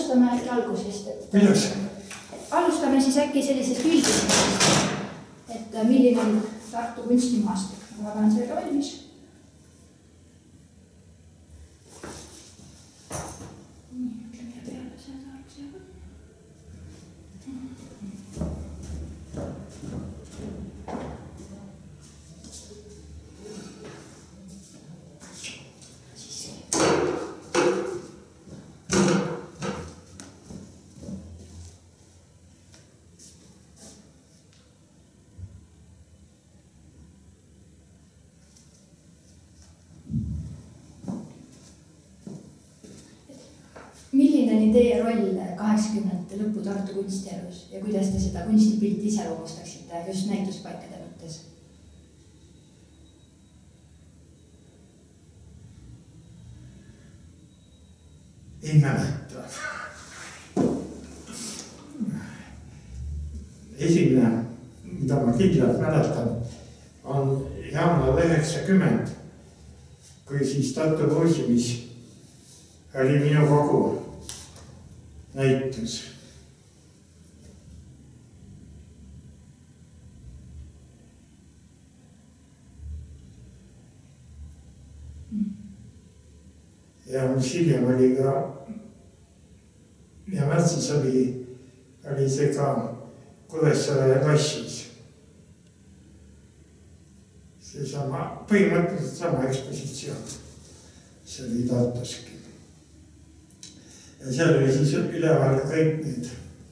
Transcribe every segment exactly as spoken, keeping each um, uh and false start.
alustame äkki algusest. Kuidas? Alustame siis äkki sellisest üldisest, et milline on Tartu kunstimaastik. Ma panen sellega valmis. Milline oli teie roll kaheksakümnendate lõpu Tartu kunstielus ja kuidas te seda kunstipilti iseloomustaksite just näituspaikade mõttes? Ei mäleta. Esimene, mida ma kindlalt mäletan, on jaanuar üheksakümmend, kui siis Tartu Muuseumis oli minu kogu näitus. Ja mis hiljem oli ka, ja märtsis oli, oli see ka Kuressaare lossis. See sama, põhimõtteliselt sama ekspositsioon. See oli Tartuski. Ja seal oli siis üleval kõik need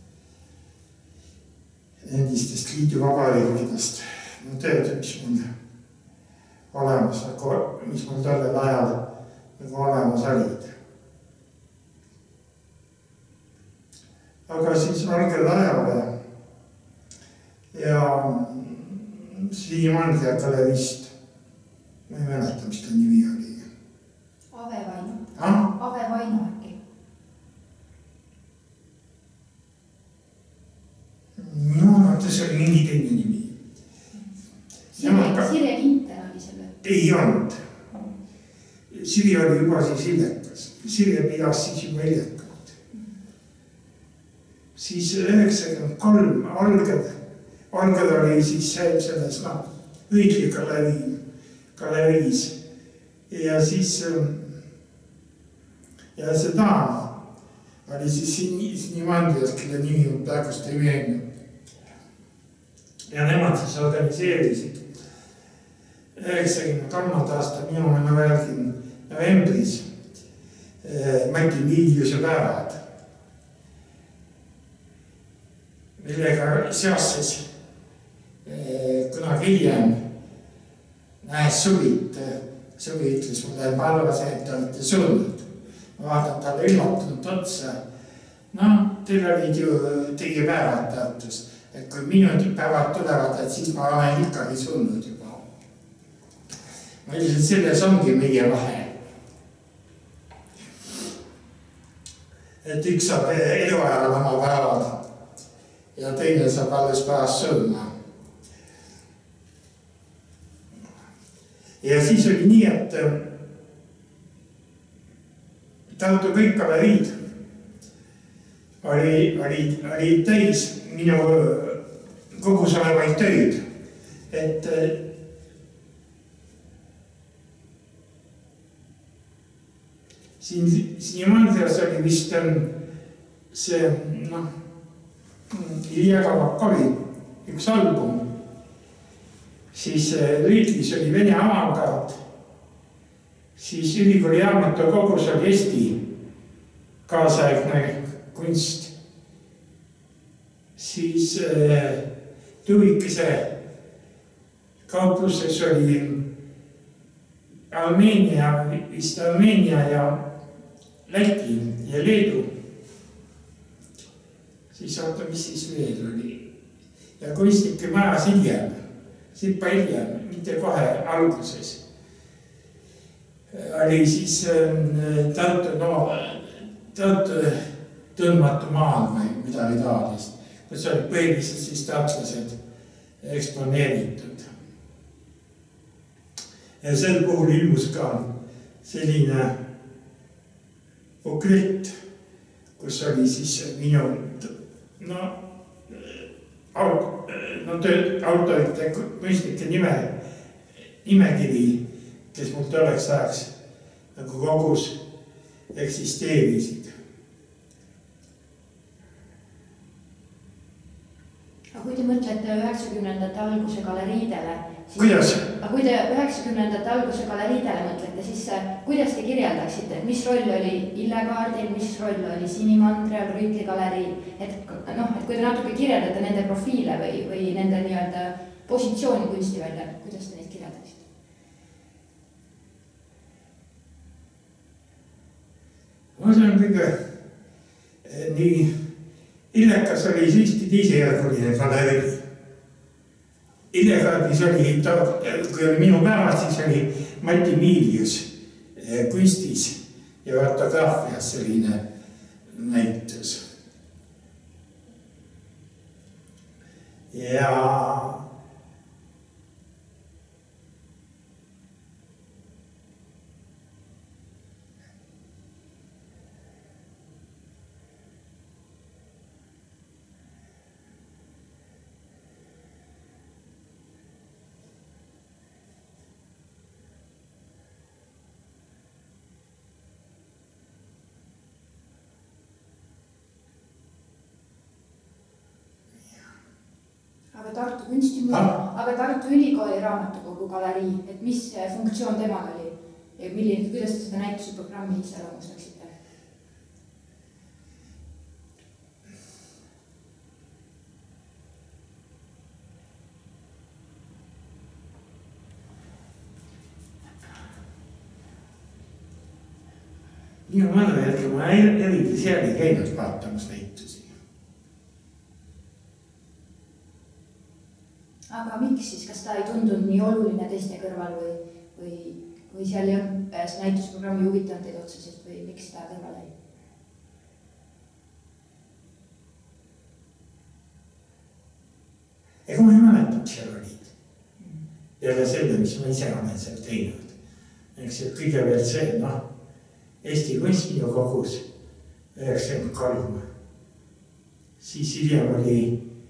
endistest liiduvabariikidest. No tööd, mis mul olemas, mis mul tollel ajal nagu olemas olid. Aga siis Valged ajale ja Sliimandria galerist, ma ei mäleta, mis ta nimi oli. Ave Vaino. Ah? Ave Vaino äkki. No, see oli mingi teine nimi. Sirje Kinter oli selle? Ei olnud. Sirje oli juba siis hiljekas. Sirje pidas siis juba hiljekat. Siis üheksakümmend kolm alged, alged oli siis selles no, õigli galeriis. Ja siis ja see daam oli siis Nimandrias, kelle nimi on praegust ei meelnud. Ja nemad siis organiseerisid üheksakümne kolmanda aasta minu novembris, novembris Mati Liiviuse päevad, millega seoses kunagi hiljem nähes Suvit, Suvi ütles mulle, et ma arvasin, et te olete surnud. Ma vaatan talle üllatunud otsa. No, teil olid ju teie päevad Tartus. Et kui minu päevad tulevad, et siis ma olen ikkagi surnud juba. Ma ütlesin, selles ongi meie vahe. Et üks saab eluajal oma päevad ja teine saab alles pärast surma. Ja siis oli nii, et Tartu kõik galeriid oli, oli, oli täis minu kogus olevaid töid, et siin Nimandrias oli vist see, noh, Ilja Kavakovi üks album, siis Rüütlis oli Vene avangard, siis ülikooli Jaamatu kogus oli Eesti kaasaegne kunst, siis Tuvikese kaupluses oli Armeenia, vist Armeenia ja Läti ja Leedu. Siis oota, mis siis veel oli. Ja kunstnike majas hiljem, sipa hiljem, mitte kohe alguses. Oli siis Tartu, no, Tartu tõmmatu maal või midagi taolist, kus oli põhiliselt siis tartlased eksponeeritud. Ja sel puhul ilmus ka selline buklett kus oli siis minu no, aut, no, autorite kunstnike nime, nimekiri, kes mul tolleks ajaks nagu kogus eksisteerisid. Aga kui te mõtlete üheksakümnendate alguse galeriidele, siis... Kuidas? Aga kui te üheksakümnendate alguse galeriidele mõtlete, siis kuidas te kirjeldaksite, mis roll oli Illegaardil, mis roll oli Sinimandreal, Rüütli galerii, et, noh, et kui te natuke kirjeldate nende profiile või, või nende nii-öelda positsiooni kunstiväljal, kuidas te neid kirjeldaksite? Ma see on kõige nii Illekas oli siiski teisejärguline galerii. Illegaardis oli, kui oli minu päevad, siis oli Mati Miilius kunstis ja ortograafias selline näitus. Ja Aga Tartu kunstimuus, aga Tartu Ülikooli raamatukogu galerii, et mis funktsioon temal oli ja milline, kuidas te seda näituse programmi iseloomustaksite? Minu mälu jätke, ma eriti seal ei käinud vaatamas näitusi. Aga miks siis, kas ta ei tundunud nii oluline teiste kõrval või, või, või seal ei olnud näitusprogrammi huvitanud teid otseselt või miks ta kõrval ei? Ega ma ei mäleta, mis seal olid. Peale selle, mis ma ise olen seal teinud. Eks et kõigepealt see, noh, Eesti kunstikogus üheksakümmend kolm. Siis hiljem oli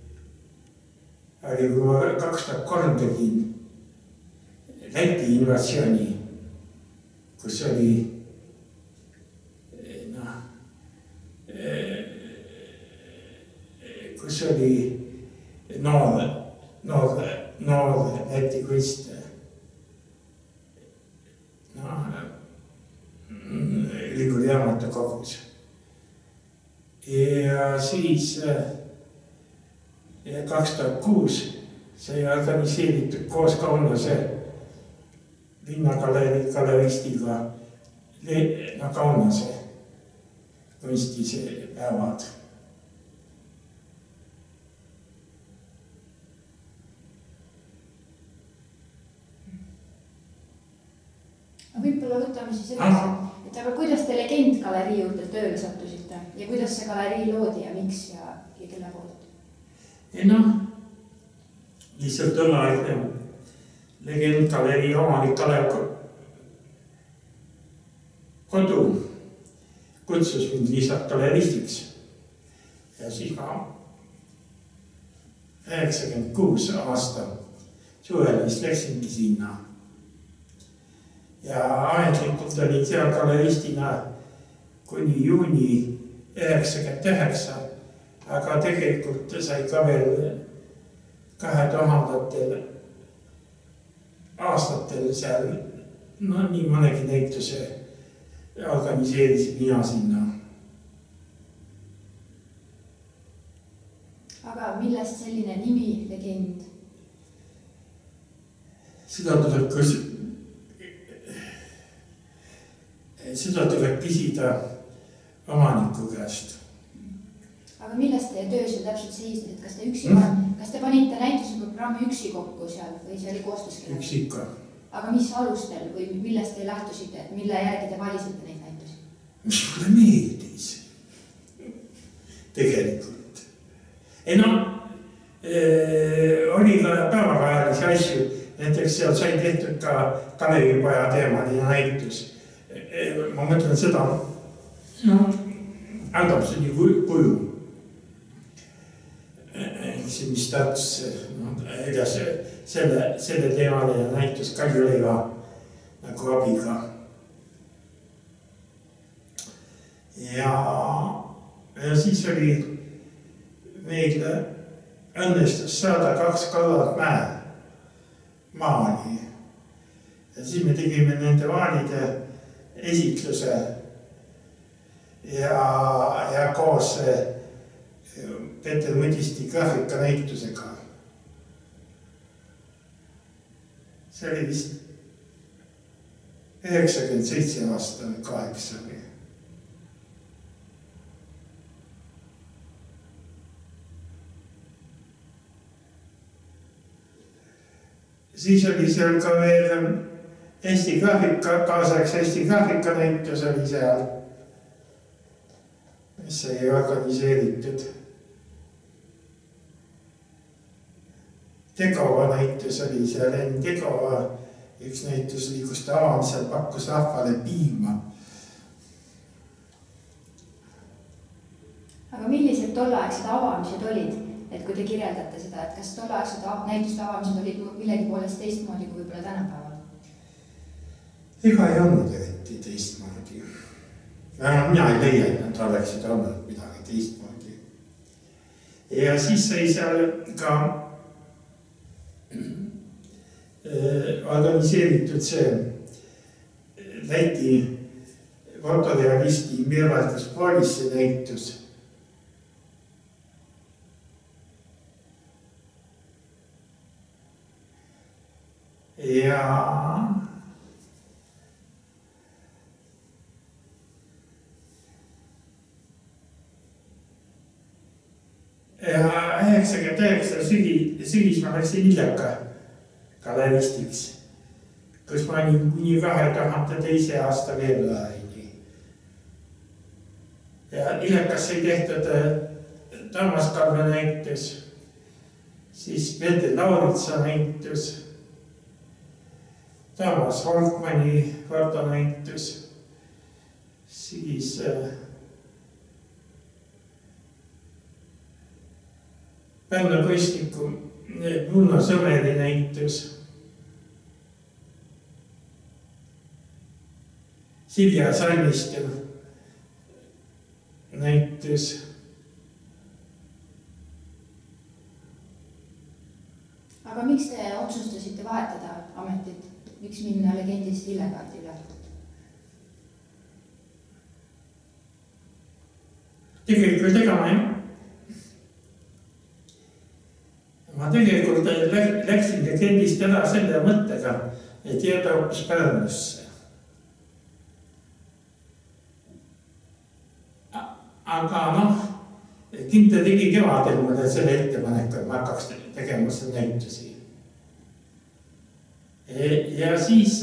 oli kui ma kaks tuhat kolm tegin Läti invasiooni, kus oli noh, kus oli noor, noor, noor Läti kunst noh, ülikooli raamatukogus. Ja siis kaks tuhat kuus sai organiseeritud koos Kaunase linnagalerii galeristiga no, Kaunase kunstise päevad. Võib-olla võtame siis edasi, et aga kuidas te Legendgalerii juurde tööle sattusite ja kuidas see galerii loodi ja miks ja, ja kelle poolt? Ja noh, lihtsalt tolleaegne Legendgalerii omanik Kalev Kodu kutsus mind lihtsalt galeristiks. Ja siis ma üheksakümmend kuus aasta suvel vist läksingi sinna. Ja ametlikult olin seal galeristina kuni juuni üheksakümmend üheksa. Aga tegelikult sai ka veel kahe tuhandatel aastatel seal no, nii mõnegi näituse organiseerisin mina sinna. Aga millest selline nimi Legend? Seda tuleb, kus... Seda tuleb küsida omaniku käest. Aga millest teie töö seal täpselt seisnes, et kas te üksi mm. kas te panite näituse programmi üksi kokku seal või see oli koostöös? Üksi ikka. Aga mis alustel või millest te lähtusite, et mille järgi te valisite neid näitusi? Mis mulle meeldis tegelikult. Ei no, ee, oli ka päevakajalisi asju, näiteks seal sai tehtud ka Kalevipoja teemaline näitus. E, ma mõtlen seda, no, Adamsoni kuju. See, mis Tartus no, edas selle, selle teemale ja näitus Kaljuleiva nagu abiga. Ja, ja siis oli meil õnnestus saada kaks Kallat mäe maani. Ja siis me tegime nende vaalide esitluse ja, ja koos Peeter Mõdisti graafika näitusega. See oli vist üheksakümmend seitse aasta või kaheksa või. Siis oli seal ka veel Eesti graafika, kaasaks Eesti graafika näitus oli seal, mis sai organiseeritud. Tegova näitus oli seal, Enn Tegova üks näitus oli, kus ta avamisel pakkus rahvale piima. Aga millised tolleaegsed avamised olid? Et kui te kirjeldate seda, et kas tolleaegsed näituste avamised olid millegi poolest teistmoodi kui võib-olla tänapäeval? Ega ei olnud eriti teistmoodi. Mina ei leia, et nad oleksid olnud midagi teistmoodi. Ja siis sai seal ka organiseeritud see Läti fotorealisti Mirvaldas Polisse näitus. Ja üheksakümmend üheksa sügis ma läksin Illeka galeristiks, kus ma olin kuni kahe tuhande teise aasta veebruarini. Ja Illekas sai tehtud Toomas Kalve näitus, siis Peeter Lauritsa näitus, Toomas Holkmanni fotonäitus, siis Pärnu kunstniku Bruno Sõmeri näitus, Silja Salmistu näitus, aga miks te otsustasite vahetada ametit? Miks minna legendist Illekaardile? Tegelikult ega ma ei. Ma tegelikult läksin legendist ära selle mõttega, et jääda hoopis Pärnusse. Aga noh, Kinte tegi kevadel mulle selle ettepaneku, et ma hakkaks tegema selle näitusi. Ja siis,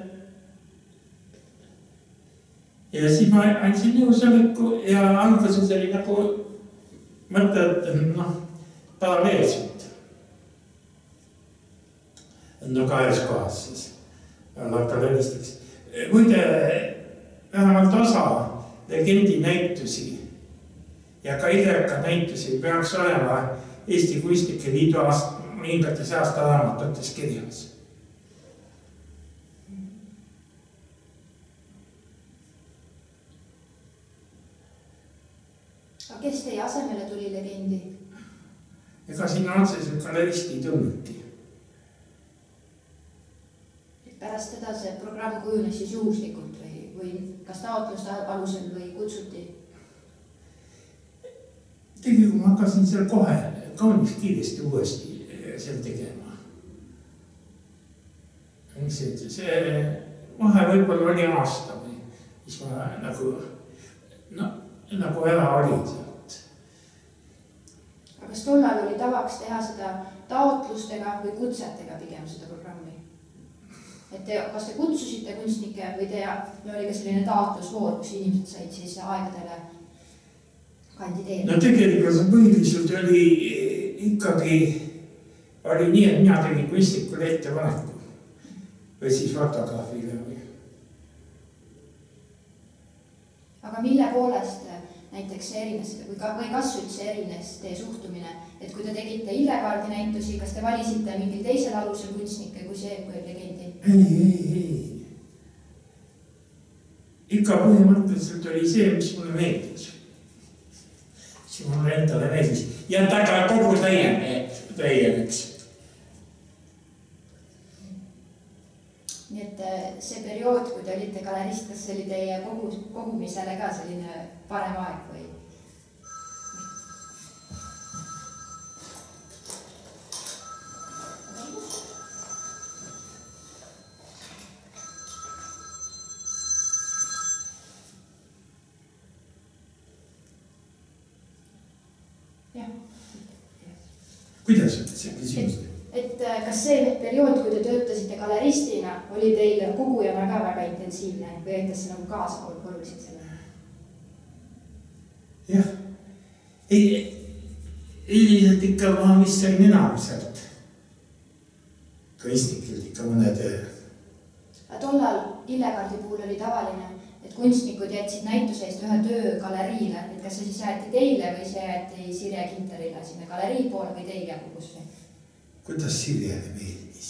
ja siis ma andsin nõusoleku ja alguses oli nagu mõte, et noh, paralleelselt. No kahes kohas siis olla galeristiks. Muide, vähemalt osa legendi näitusi ja ka Illeka näitusi peaks olema Eesti Kunstnike Liidu mõningates aastaraamatutes kirjas. Aga kes teie asemele tuli legendi? Ega sinna otseselt galeristi ei tulnudki. Pärast teda see programm kujunes siis juhuslikult või, või kas taotluste alusel või kutsuti? Tegelikult ma hakkasin seal kohe kaunis kiiresti uuesti seal tegema. See vahe võib-olla oli aasta või mis ma nagu, no, nagu ära olin sealt. Aga kas tollal oli tavaks teha seda taotlustega või kutsetega pigem seda programmi? Et te, kas te kutsusite kunstnike või te oli ka selline taotlusvoor, kus inimesed said siis aegadele kandideerida? No tegelikult põhiliselt oli ikkagi oli nii, et mina tegin kunstnikule ettepaneku või siis fotograafile või. Aga mille poolest näiteks erines või, ka, või kas üldse erines teie suhtumine, et kui te tegite Illegaardi näitusi, kas te valisite mingil teisel alusel kunstnikke kui see, kui legendi? Ei, ei, ei. Ikka põhimõtteliselt oli see, mis mulle meeldis. See mulle endale meeldis. Ja taga kogu täieneks. Nii et see periood, kui te olite galerist, kas see oli teie kogu, kogumisele ka selline parem aeg või? Jah. Kuidas see küsimus? Et kas see periood, kui te töötasite galeristina, oli teil kogujana ka väga intensiivne või aitas see nagu kaasa oluliselt selle? Jah. Üldiselt ikka ma vist sain enamiselt. Kunstnikult ikka mõne töö. Tollal Illegaardi puhul oli tavaline, et kunstnikud jätsid näituse eest ühe töö galeriile. Et kas see siis jäeti teile või see jäeti Sirje Kinterile sinna galerii poole või teile kogusse? Kuidas Sirjele meeldis?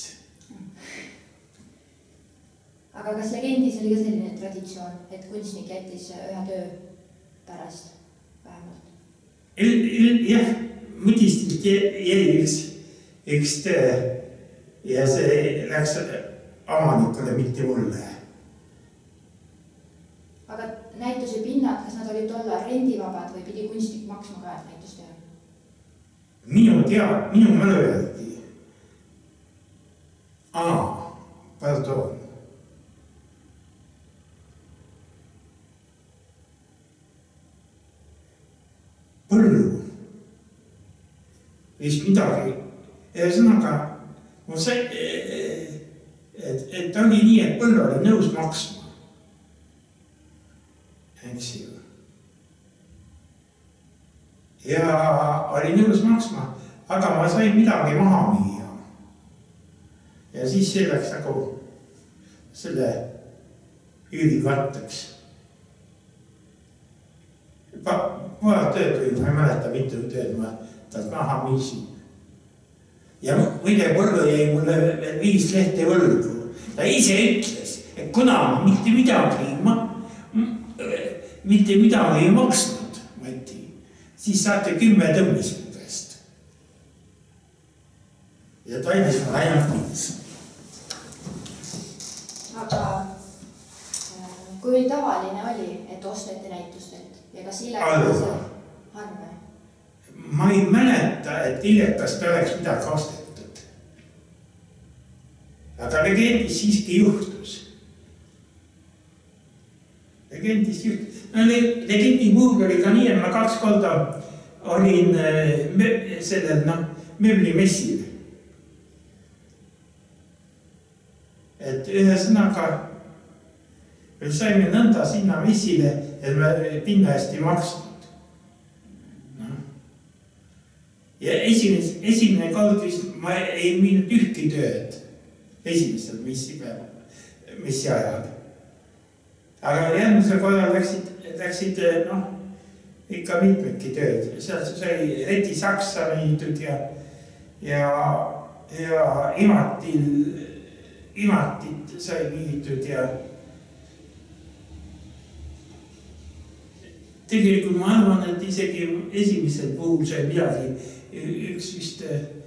Aga kas legendis oli ka selline traditsioon, et kunstnik jättis ühe töö pärast vähemalt? Jah, mõdistilt jäi üks, üks töö ja see läks omanikule, mitte mulle. Aga näituse pinnad, kas nad olid tolla rendivabad või pidi kunstnik maksma ka näitustöö? Minu tea, minu mälu järgi. Aa, pardon. Põllu. Vist midagi. Ühesõnaga, ma sai, et, et oli nii, et põllu oli nõus maksma. Eks ju. Ja oli nõus maksma, aga ma sain midagi maha müüa. Ja siis see läks nagu selle üürikatteks. Paar tööd või ma ei mäleta mitu tööd, ma talt maha müüsin. Ja muide põllu jäi mulle veel viis lehte võlgu. Ta ise ütles, et kuna mitte midagi, ma, mitte midagi ei maksnud, Mati, siis saate kümme tõmmis mu käest. Ja ta andis mulle ainult viis. Aga kui tavaline oli, et osteti näitustelt ja kas Illekas harve? Ma ei mäleta, et Illekast oleks midagi ostetud. Aga legendis siiski juhtus. Legendis juhtus. No, legendi puhul oli ka nii, et ma kaks korda olin sellel no, mööblimessil. Et ühesõnaga me saime nõnda sinna messile, et me pinna eest ei maksnud. No. Ja esimene, esimene kord vist ma ei müünud ühtki tööd esimesel messi peal, messi ajal. Aga järgmisel korral läksid, läksid no, ikka mitmedki tööd. Seal sai Reti Saksa müüdud ja, ja, ja Imatil Imatit sai müüdud ja tegelikult ma arvan, et isegi esimesel puhul sai midagi üks vist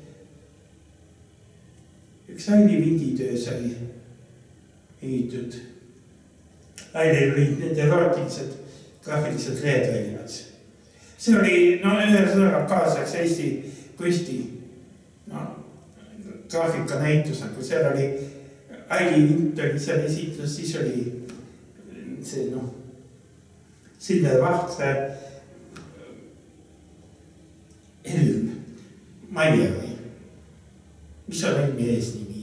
üks Aili Vinditöö sai müüdud. Ailil olid need erootilised graafilised lehed väljas. See oli no, ühesõnaga kaasaks Eesti kunsti no, graafika näitus, kui seal oli Aili Vint oli seal esitlus, siis oli see noh, Silver Vahtse Helm Maie või, mis on Helmi eesnimi?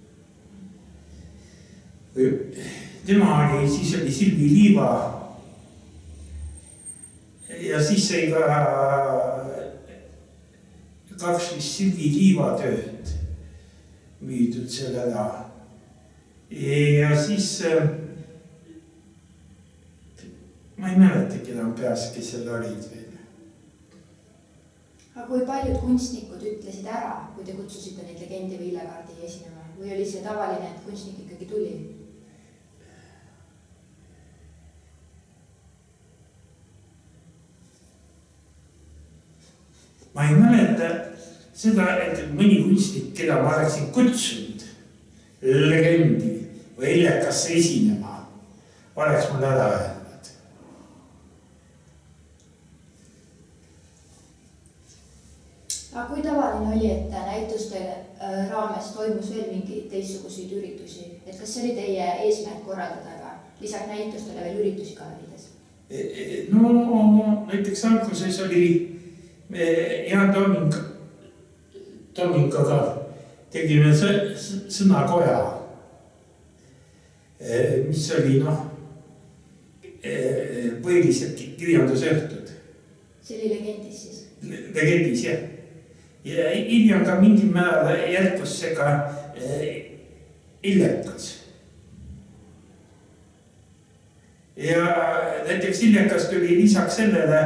Tema oli, siis oli Silvi Liiva ja siis sai ka kaks vist Silvi Liiva tööd müüdud sellele. Ja siis ma ma ei mäletagi enam peas, kes seal olid veel. Aga kui paljud kunstnikud ütlesid ära, kui te kutsusite neid legendi või Illegaardi esinema? Või oli see tavaline, et kunstnik ikkagi tuli? Ma ei mäleta seda, et mõni kunstnik, keda ma oleksin kutsunud legendi või Illekasse esinema, oleks mul ära öelnud. Aga kui tavaline oli, et näituste raames toimus veel mingi teistsuguseid üritusi? Et kas see oli teie eesmärk korraldada ka lisaks näitustele veel üritusi galeriides? No näiteks alguses oli Jaan Toming, Tomingaga tegime sõnakoja, mis oli noh, põhiliselt kirjandusõhtud. See oli legendis siis? Legendis, jah. Ja hiljem ka mingil määral jätkus see ka Illekas. Ja näiteks Illekas tuli lisaks sellele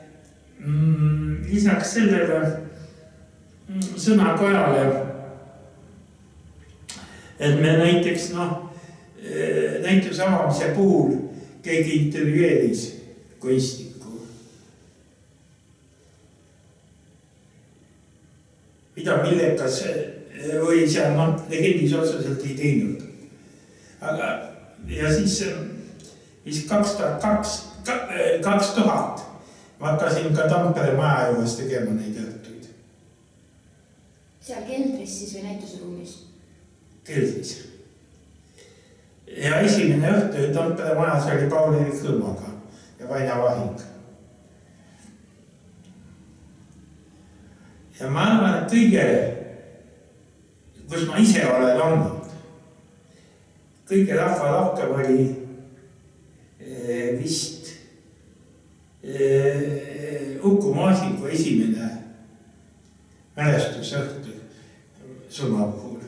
lisaks sellele sõnakojale, et me näiteks noh, näituse avamise puhul keegi intervjueeris kunstnikku. Mida Illekas või seal noh, legendis otseselt ei teinud. Aga ja siis, siis kaks tuhat kaks, kaks tuhat ma hakkasin ka Tampere maja juures tegema neid õhtuid. Seal keldris siis või näitusruumis? Keldris. Ja esimene õhtu Tampere majas oli Paul-Erik Hõlmaga ja Vaina Vahing. Ja ma arvan, et kõige, kus ma ise olen olnud, kõige rahva rohkem oli vist Uku Maasingu esimene mälestusõhtu surma puhul.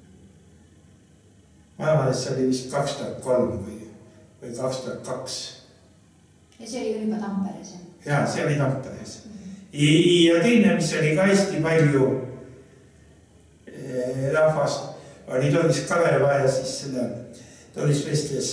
Ma arvan, et see oli vist kaks tuhat kolm või, või kaks tuhat kaks. Ja see oli juba Tamperes? Jaa, see oli Tamperes. Ja teine, mis oli ka hästi palju rahvast, oli Toris Kaleva ja siis selle Toris vestles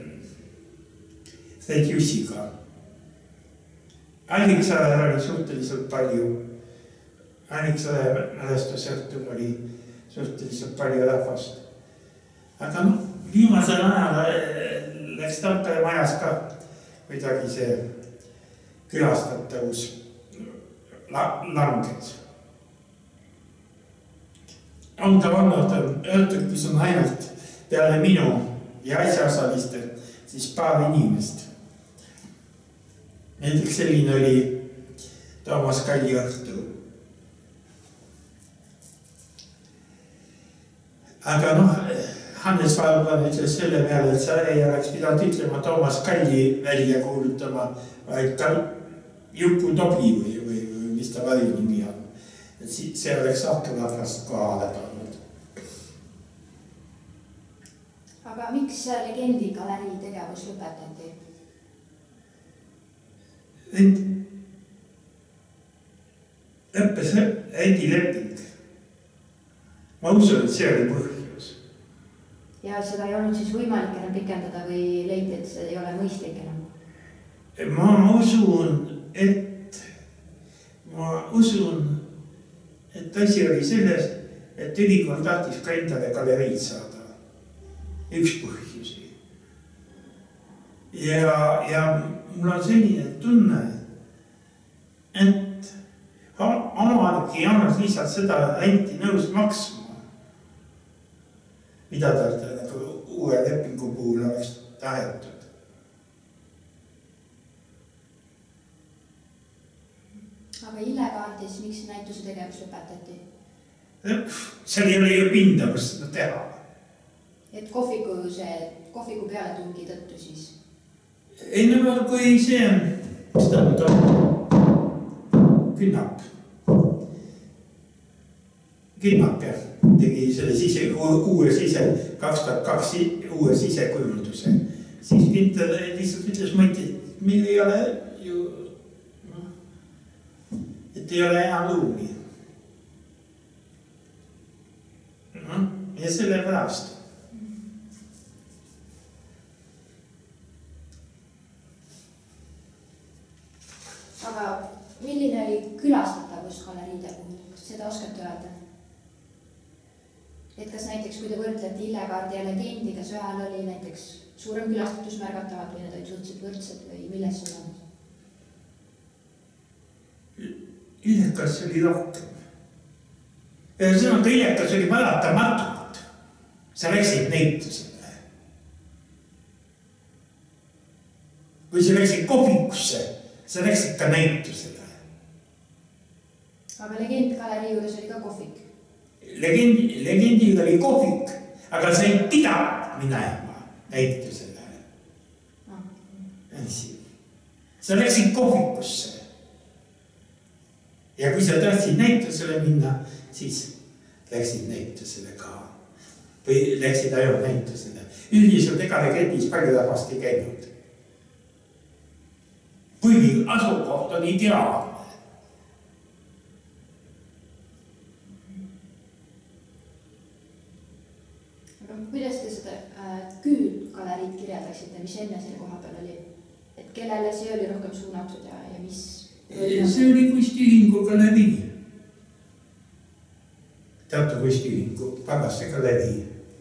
Fred Jussiga. Alliksaare oli suhteliselt palju, Alliksaare mälestusõhtul oli suhteliselt palju rahvast. Aga noh, viimasel ajal läks Tampere majas ka kuidagi see külastatavus langes. On ka olnud õhtud, kus on ainult peale minu ja asjaosaliste siis paar inimest. Näiteks selline oli Toomas Kalli õhtu. Aga noh, Hannes Valman ütles selle peale, et sa ei oleks pidanud ütlema Toomas Kalli välja kuulutama, vaid ka Juku Tobi või, või, või mis ta vali nimi on. Et see oleks rohkem rahvast kohale tulnud. Aga miks legendi galerii tegevus lõpetati? Lõppes rendileping. Ma usun, et see oli põhjus. Ja seda ei olnud siis võimalik enam pikendada või leiti, et see ei ole mõistlik enam? Ma usun, et ma usun, et asi oli selles, et ülikool tahtis ka endale galeriid saada. Üks põhjusi. Ja, ja mul on selline tunne, et omanik ei olnud lihtsalt seda renti nõus maksma, mida ta nagu uue lepingu puhul oleks tahetud. Aga Illegaardis, miks näituse tegevus lõpetati? Seal ei ole ju pinda, kus seda teha. Et kohviku, see, kohviku peale tungi tõttu siis? Ei no kui see, mis ta nüüd on, Künnap. Künnap jah, tegi selle sise, uue sise, kaks tuhat kaks uue sisekujunduse. Siis Pinter lihtsalt ütles, ma ei meil ei ole ju, no, et ei ole enam ruumi. No, ja selle pärast. Aga milline oli külastatavus galeriide puhul? Kas seda oskate öelda? Et kas näiteks, kui te võrdlete Illekaardi ja Legendi, kas ühel oli näiteks suurem külastatus märgatavad või need olid suhteliselt võrdsed või milles see on? Illekas oli rohkem. Ühesõnaga, Illekas oli mälatamatult. Sa läksid näitusele. Kui sa läksid kohvikusse, sa läksid ka näitusele. Aga Legend galerii juures oli ka kohvik. Legendi, legendil oli kohvik, aga sa ei pidanud minema näitusele. Ah. Sa läksid kohvikusse. Ja kui sa tahtsid näitusele minna, siis läksid näitusele ka. Või läksid ainult näitusele. Üldiselt ega Legendis palju rahvast ei käinud. Kuigi asukoht on ideaalne. Aga kuidas te seda äh, küülgaleriid kirjeldaksite, mis enne selle koha peal oli? Et kellele see oli rohkem suunatud ja, ja mis? See oli kunstiühingu galerii. Teatu kunstiühingu pagasse galerii.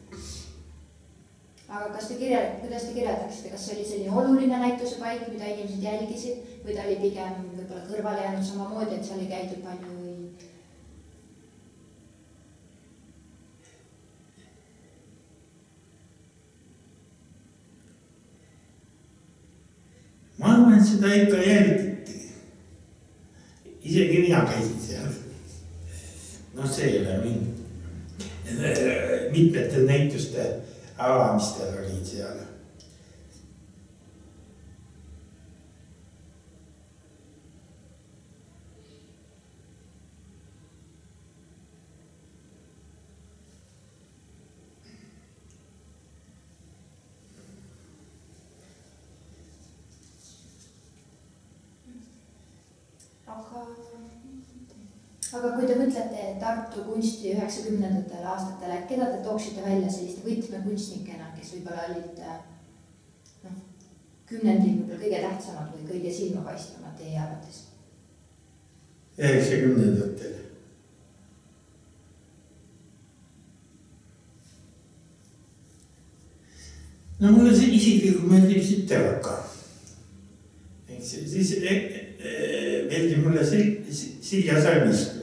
Aga kas te kirjel, kuidas te kirjeldaksite, kas see oli selline oluline näituse paik, mida inimesed jälgisid või ta oli pigem võib-olla kõrvale jäänud samamoodi, et seal ei käidud palju või? Ma arvan, et seda ikka jälgiti. Isegi mina käisin seal. No see ei ole mind. Mitmetel näituste avamistel olid seal. Aga, aga kui te mõtlete Tartu kunsti üheksakümnendatel aastatel, et keda te tooksite välja selliste võtmekunstnikena, kes võib-olla olid no, kümnendil võib-olla kõige tähtsamad või kõige silmapaistvamad teie arvates? üheksakümnendatel. No mulle see isiklikult meeldib siit teraka. Siis meeldib mulle Silja Salmistu.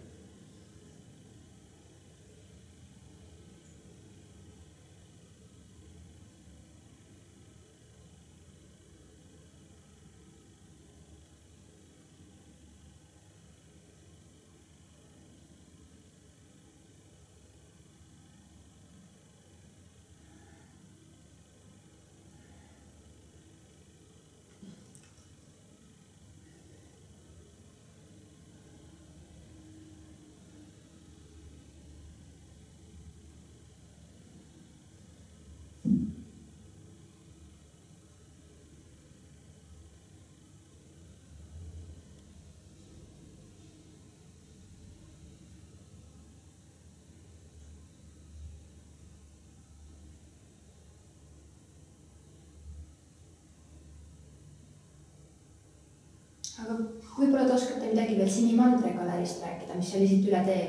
Aga võib-olla te oskate midagi veel Sinimandre galerist rääkida, mis oli siit üle tee?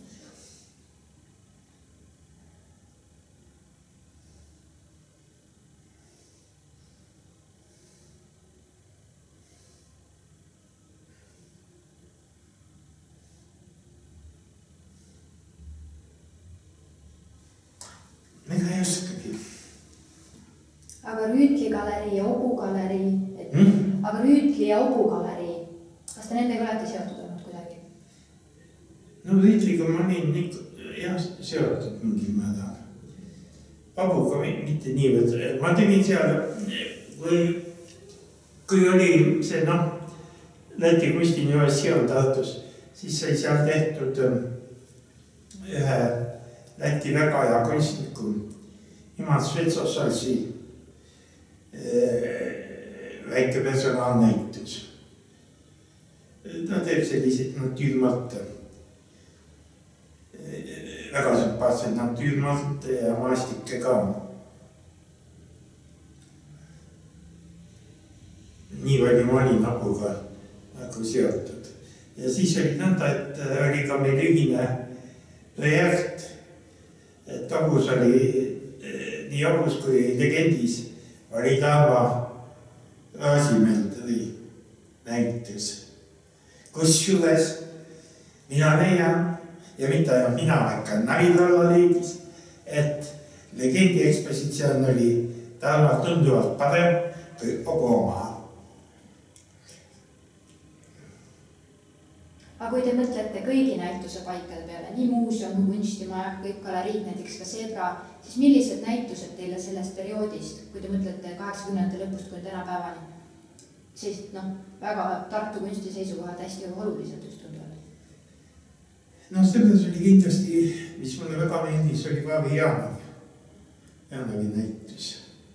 Ega ei oskagi. Aga Rüütli galerii ja Obu galerii, et... hmm? Aga Rüütli ja Obu galerii, kas te nendega olete seotud olnud kuidagi? No Rüütliga ma olin jah seotud mingi mäda. Obuga mitte niivõrd. Ma tegin seal, kui, kui oli see noh, Läti kunstiinnovatsioon Tartus, siis sai seal tehtud ühe Läti väga hea kunstniku Imants Vetsosalsi väike personaalnäitus. Ta teeb selliseid natüürmalte, väga sümpaatseid natüürmalte ja maastikke ka. Nii palju maali napuga nagu seotud. Ja siis oli nõnda, et oli ka meil ühine projekt, et Abus oli, nii Abus kui legendis oli Tarva Raasimäldri näitus, kus juures mina leian ja mitte ainult mina, vaikka Nalidalla leidis, et legendi ekspositsioon oli Tarva tunduvalt parem kui Obama. Aga kui te mõtlete kõigi näituse paikade peale, nii muuseum, kunstimaja, kõik galeriid, näiteks ka Sedra, siis millised näitused teile sellest perioodist, kui te mõtlete kaheksakümnendate lõpust kuni tänapäevani, siis noh, väga Tartu kunsti seisukohad hästi olulised just tunduvad? No selles oli kindlasti, mis mulle väga meeldis, oli Vaavi Jaanovi, Jaanovi näitus.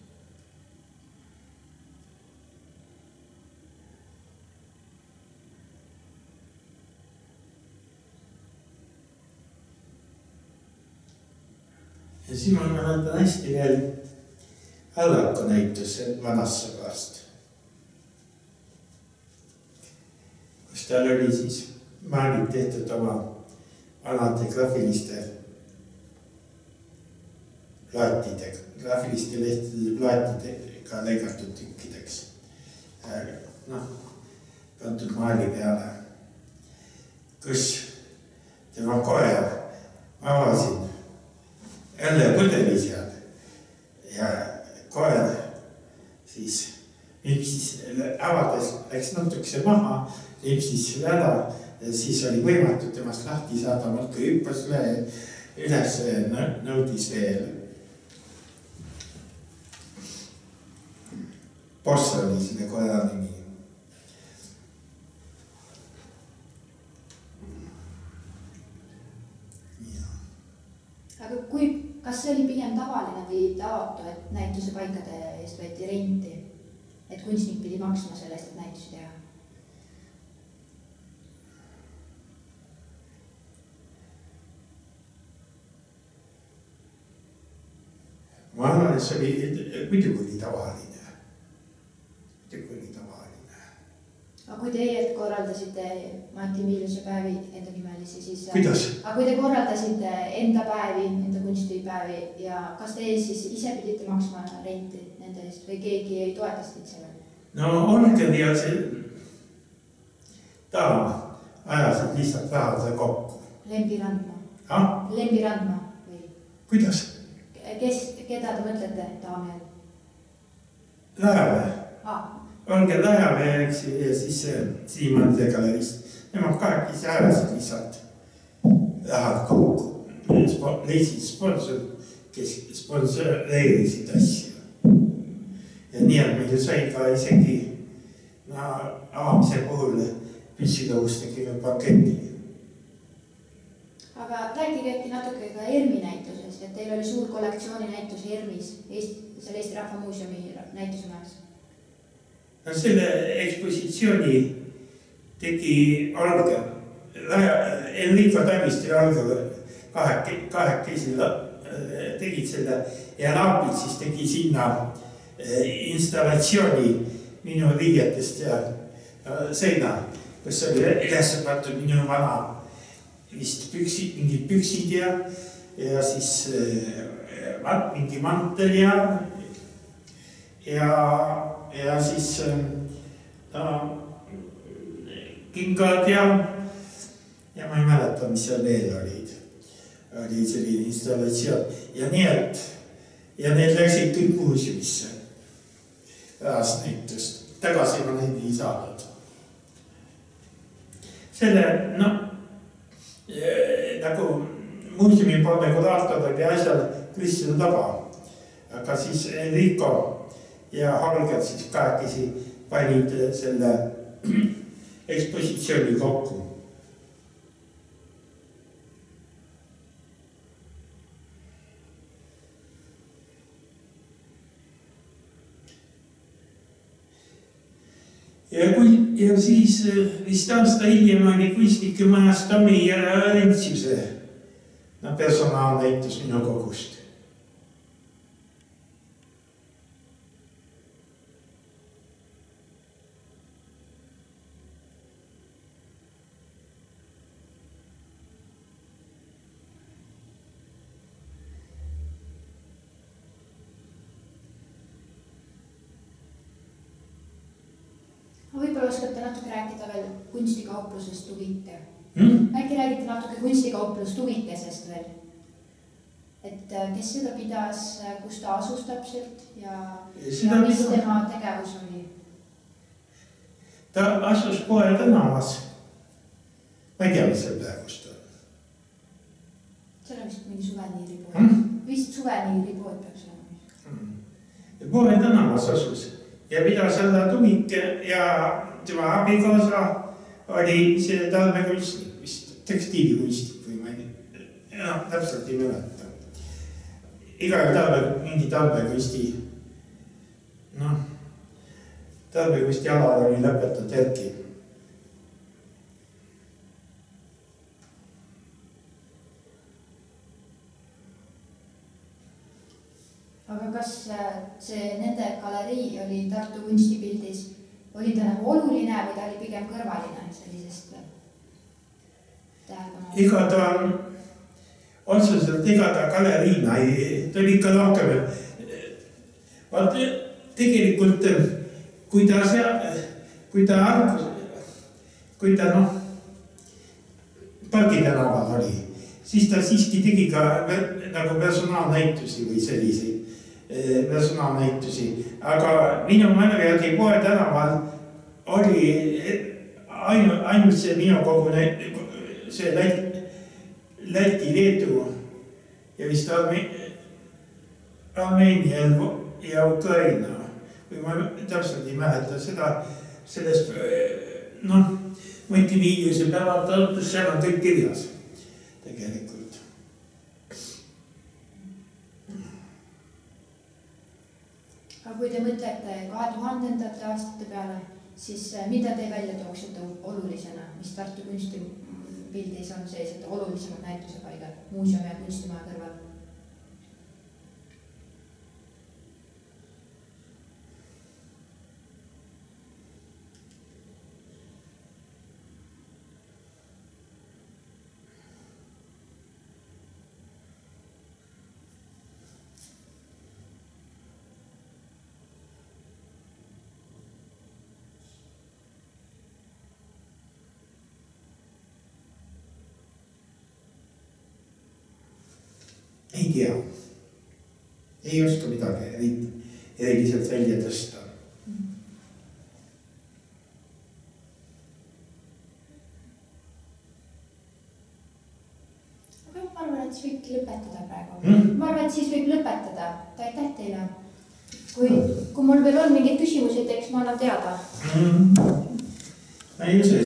Ja siis ma mäletan hästi veel Allako näitus Vanasse pärast, kus tal oli siis maalid tehtud oma vanade graafiliste plaatidega, graafiliste lehtede plaatidega lõigatud tükkideks. Noh, pandud maali peale, kus tema koer avasin jälle põdeli seal ja koer siis limpsis avades läks natukese maha, limpsis selle ära ja siis oli võimatud temast lahti saada, muudkui hüppas üles nõudis veel. Boss oli selle koera nimi. Aga kui, kas see oli pigem tavaline või tavatu, et näituse paikade eest võeti renti, et kunstnik pidi maksma selle eest, et näitusi teha? Ma arvan, et see oli, muidugi oli tavaline. Muidugi oli tavaline. Aga kui teie korraldasite Mati Miiluse päevi enda nimelisi, siis... Kuidas? Aga kui te korraldasite enda päevi, enda kunstipäevi ja kas te siis ise pidite maksma renti nende eest või keegi ei toetasid selle? No Olger ja see daam ajasid lihtsalt rahade kokku. Lembi Randma? Ha? Lembi Randma või? Kuidas? Kes, keda te mõtlete daami all? Läheme. Ah. Olger Läheme ja siis Siimande galerist. Nemad kahekesi ajasid lihtsalt rahad kokku. Leidsid sponsor, kes sponsoreerisid asju. Ja nii, et meil sai ka isegi no, avamise puhul püssilõus tegime paketi. Aga rääkige äkki natuke ka ERMi näitusest, et teil oli suur kollektsiooni näitus ERMis, Eesti, selle Eesti Rahva Muuseumi näituse majas. No selle ekspositsiooni tegi Olger, Enrico Tammiste ja Olger kahekesi tegid selle ja Raapid siis tegi sinna installatsiooni minu riietest ja seina, kus oli üles pandud minu vana vist püksid, mingid püksid ja, ja siis mingi mantel ja, ja, ja siis no, kingad ja, ja ma ei mäleta, mis seal veel olid. Oli selline installatsioon ja nii, et ja need läksid kõik muuseumisse pärast näitust. Tagasi ma neid ei saanud. Selle, no, nagu muuseumi poole kuraatod oli asjal Kristjan Taba, aga siis Enrico ja Holger siis kahekesi panid selle ekspositsiooni kokku. ja, kui, ja siis vist aasta hiljem oli kunstnike majas Tammi ja Rentsiuse no, personaalnäitus minu kogust. Võib-olla oskate natuke rääkida veel kunstikauplusest Tuvite. Hmm? Äkki räägite natuke kunstikauplust Tuvitesest veel? Et kes seda pidas, kus ta asus täpselt ja, ja mis tema tegevus oli? Ta asus Poe tänavas. Ma ei tea, mis seal praegust on. See on vist mingi suveniiripood. Hmm? Vist suveniiripood peaks olema. Hmm. Poe tänavas asus. Ja pidas alla Tuvike ja tema abikaasa oli see talvekunstnik, vist tekstiilikunstnik või ma ei ja, no, täpselt ei mäleta. Iga talve, mingi talvekunsti, noh, talvekunsti alal oli lõpetatud Erki. Aga kas see nende galerii oli Tartu kunstipildis, oli ta nagu oluline või ta oli pigem kõrvaline sellisest tähelepanu? Iga ta on, otseselt iga ta galeriina ei, ta oli ikka lahkem. Vaat tegelikult, kui ta seal, kui ta arvus, kui ta noh, Pargi tänaval oli, siis ta siiski tegi ka nagu personaalnäitusi või selliseid personaalnäitusi, aga minu mälu järgi Poe tänaval oli ainu, ainult see minu kogu see Läti, Läti, Leedu ja vist Armeenia ja Ukraina, kui ma täpselt ei mäleta seda, sellest noh, Montevideose päeval Tartus, seal on kõik kirjas tegelikult. Aga kui te mõtlete kahe tuhandendate aastate peale, siis mida te välja tooksite olulisena, mis Tartu kunstipildis on sellised olulisemad näitusepaigad muuseumi ja kunstimaja kõrval? Ei tea. Ei oska midagi eriliselt välja tõsta. Aga ma arvan, et siis võib lõpetada praegu. Hmm? Ma arvan, et siis võib lõpetada. Aitäh teile. Kui, kui mul veel on mingeid küsimusi, et eks ma annan teada. Hmm. Ei usu.